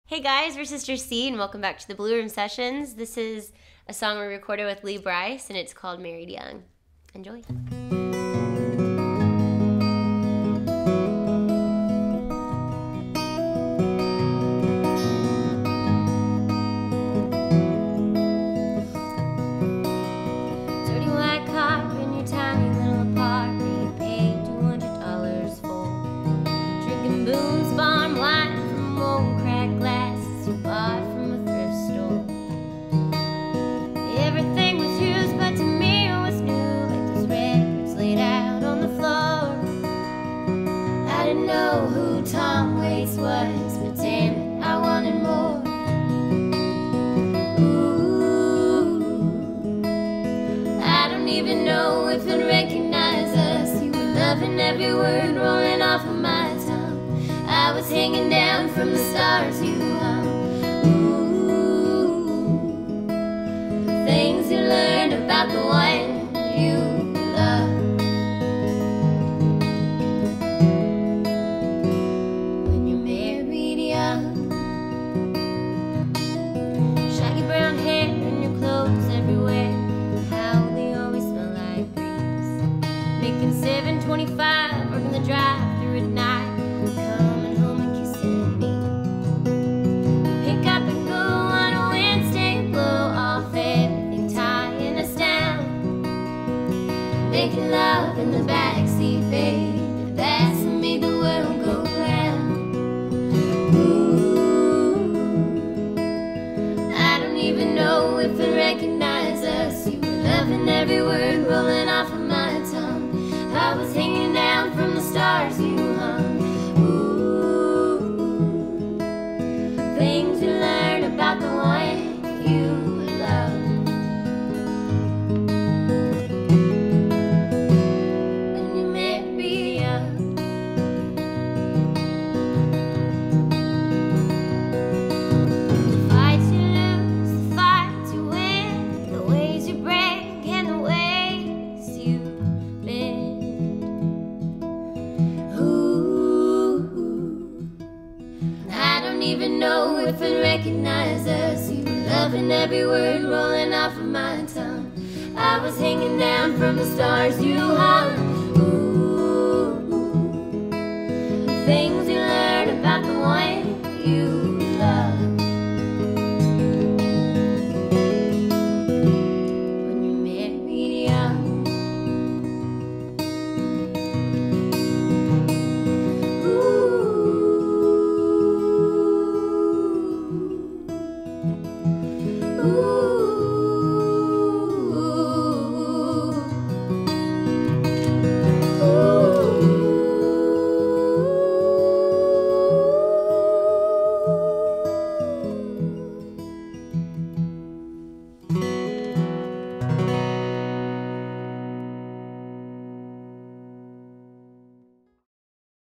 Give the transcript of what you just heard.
Hey guys, we're Sister C, and welcome back to the Blue Room Sessions. This is a song we recorded with Lee Brice, and it's called Married Young. Enjoy. Dirty white car in your tiny little apartment, you paid $200 for. Drinking booze, farm wine from old cracked glasses you bought from a thrift store. Everything was used, but to me it was new, like those records laid out on the floor. I didn't know who Tom Waits was, but damn it, I wanted more. I don't even know if I'd recognize us. You were loving every word rolling off of my tongue. I was hanging down from the stars you hung. Ooh, the things you learned about the one you love. When you're married young, shaggy brown hair and your clothes everywhere. Making $7.25, working the drive-thru at night, coming home and kissing me. Pick up and go on a Wednesday, blow off everything tying us down. Making love in the backseat, babe, that's what made the world go round. Ooh, I don't even know if I recognize us. You were loving every word rolling off of my tongue. I was hanging down from the stars you hung. Ooh, things you learn about the one you love. When you marry young, the fights you lose, the fights you win, the ways you break and the ways you bend. I don't even know if I'd recognize us. You were loving every word rolling off of my tongue. I was hanging down from the stars you hung. Ooh, things you learn